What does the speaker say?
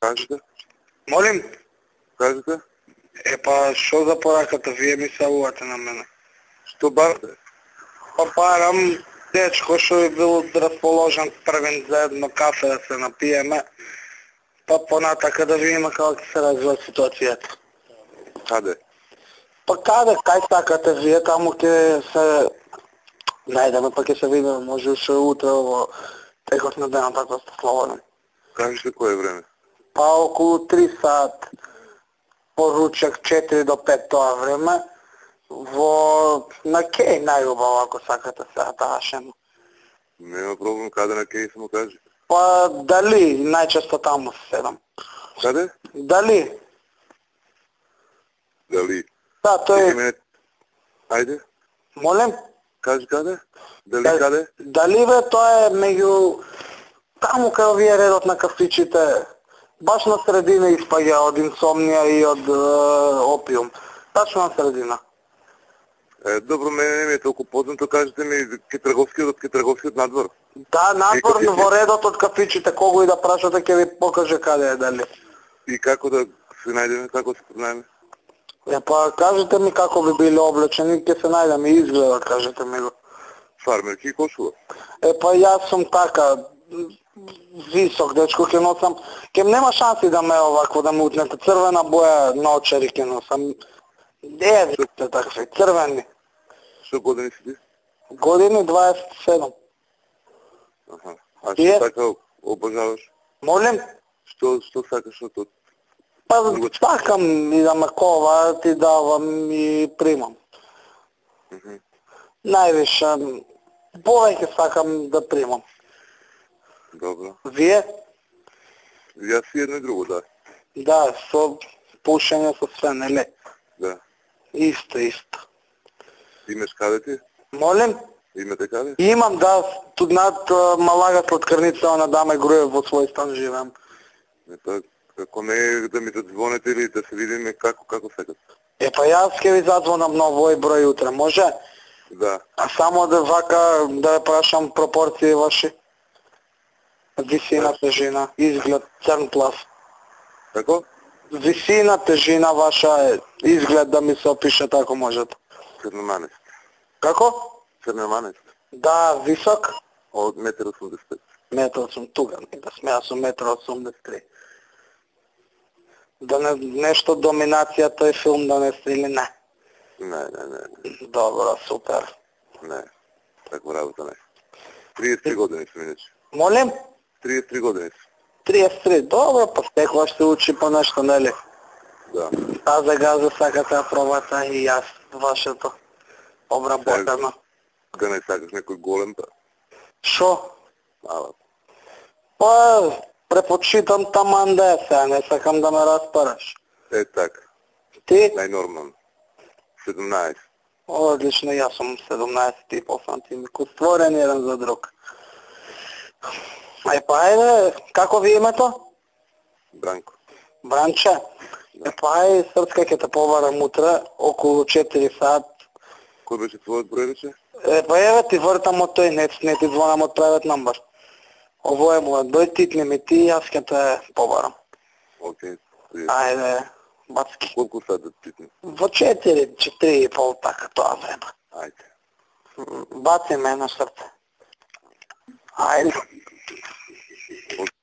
Кажете? Молим? Кажете? Па, шо за пораката? Вие ми савувате на мене. Што барате? Па парам дечко што е бил расположен првен за едно кафе да се напиеме, па понатака да видиме како ќе се развива ситуацијата. Каде? Па каде, кај сакате вие, таму ќе се најдеме, па ќе се видиме, може уште утре во текот на денот ако сте слободен. Кажете кое време? Па околу 3 сат, поручак 4 до 5 тоа време, во на Кеј најубаво ако сакате сега таа шема. Нема проблем, каде на Кеј само кажи. Па дали, најчесто таму се седам. Каде? Дали? Дали? Да, тој... Ајде, Молем? кажи каде? Дали каде? Дали бе, тоа е меѓу... Таму кај овие редот на кафичите, баш на средина испаѓа од инсомнија и од опиум. Тачно на средина. Добро, мене не ми е толку познато, кажете ми Китрговскиот надвор. Да, надвор во редот од кафичите, кого и да прашате ќе ви покаже каде е дали. И како да се најдеме, како се познаеме? Па кажете ми како би биле облечени, ќе се најдеме изгледот, кажете ми го. Фармерки и кошува. Па јас сум така висок дечко, ќе носам, ќе нема шанси да ме овакво да ме утнете. Црвена боја на очари ќе носам. Вите такви, црвени. Што години си ти? Години 27. Аха. А што така обожаваш? Молим? Што сакаш од тоа? Па сакам и да ме коваат и давам и примам. Највише, повеќе сакам да примам. Добро. Вие? Јас и едно и друго, да. Да, со пушење, со све, нели? Да. Исто, исто. Имаш каде ти? Молим? Имате каде? Имам, да, тут над Малага Сладкарница на Даме Груев во свој стан живеам. Како не да ми задзвоните или да се видиме како сакате? Па јас ќе ви задзвонам на овој број утре, може? Да. А само да вака да ја прашам пропорции ваши. Висина, тежина, изглед, црн плас. Како? Висина, тежина ваша, изглед да ми се опише ако можете. Црноманест. Како? Црноманест. Да, висок? Од 1,85 м. Метар сум тука, да сме, јас сум 1,83 м. Да не, нешто доминација тој филм да не се или не? Не. Добро, супер. Не, таква работа не. 33 години сум иначе. Молим? 33 години сум. 33, добро, па секој ще учи по нешто, нели? Да. Таза газа сакате да пробате и јас вашето обработено. Да не сакаш некој голем, па? Шо? Мала. Па, препочитам таман да е сега, не сакам да ме распараш. Така. Ти? Најнормално. 17. Одлично, јас сум 17,5 сантиметри, створен еден за друг. Па ајде, како ви името? Бранко. Бранче? Па ајде, Српска ќе те побарам утре, околу 4 сат. Кој беше твојот број рече? Па еве ти вртам од тој, не ти звонам од private number. Ово е мојот број, тикни ми ти, јас ќе те побарам. Океј. Ајде, бацки. Колку сат да тикни? Во 4, 4,5 така тоа време. Ајде. Баци ме на срце. Ајде.